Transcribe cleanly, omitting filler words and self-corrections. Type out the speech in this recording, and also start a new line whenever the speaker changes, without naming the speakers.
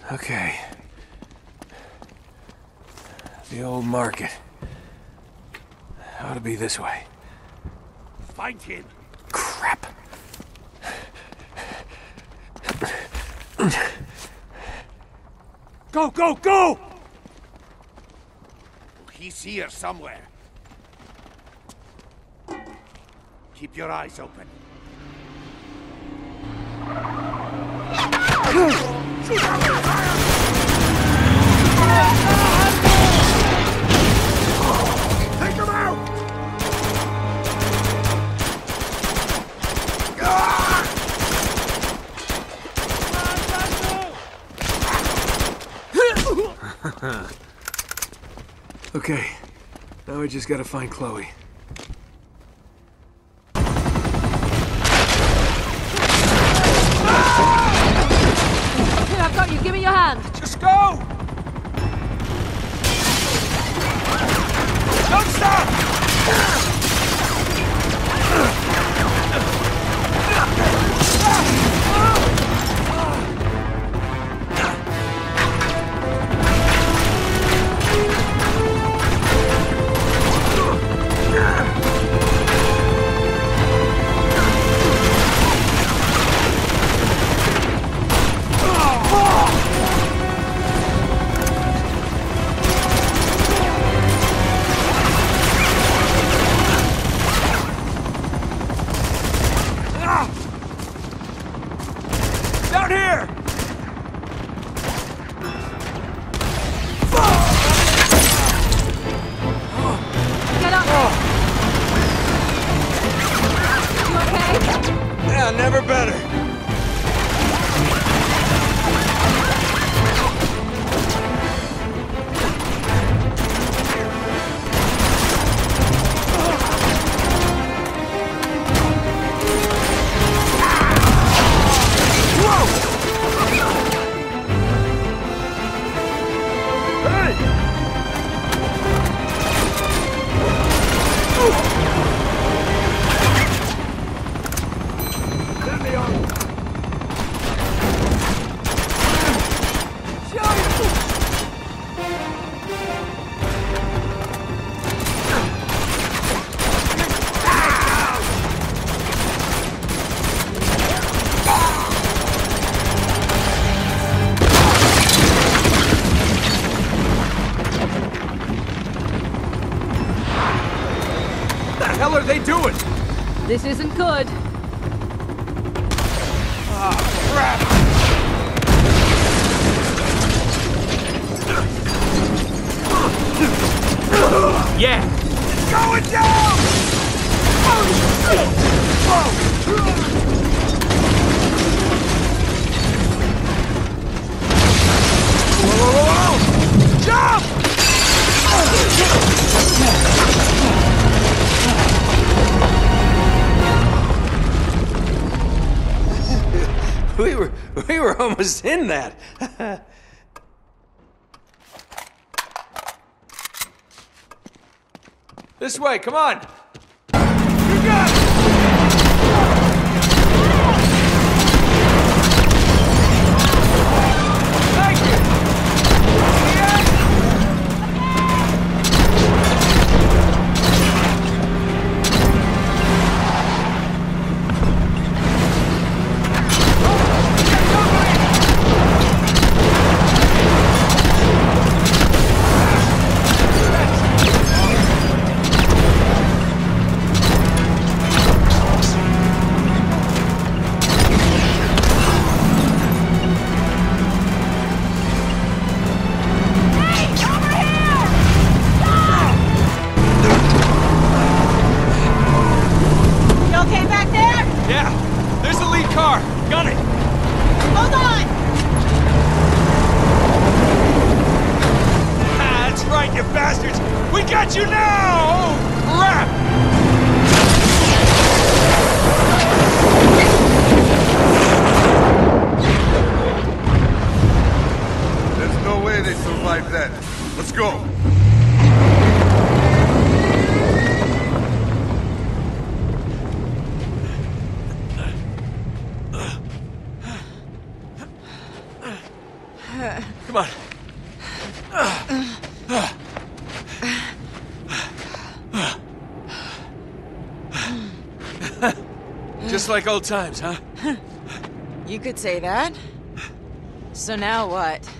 Okay. The old market. Ought to be this way.
Find him.
Crap.
Go, go, go! He's here somewhere. Keep your eyes open. Take him out!
Okay. Now we just gotta find Chloe.
Here, I've got you. Give me your hand.
Just go! Don't stop! Down here!
Get up. You okay?
Yeah, never better.
What the hell are they doing?
This isn't good.
Crap! Yeah! It's going down! Whoa! Jump!
We were almost in that.
This way, come on! You got it! Thank you!
You okay back there?
Yeah, there's the lead car. Gun it.
Hold on.
Ah, that's right, you bastards. We got you now. Oh, crap.
There's no way they survived that. Let's go.
Come on. Just like old times, huh?
You could say that. So now what?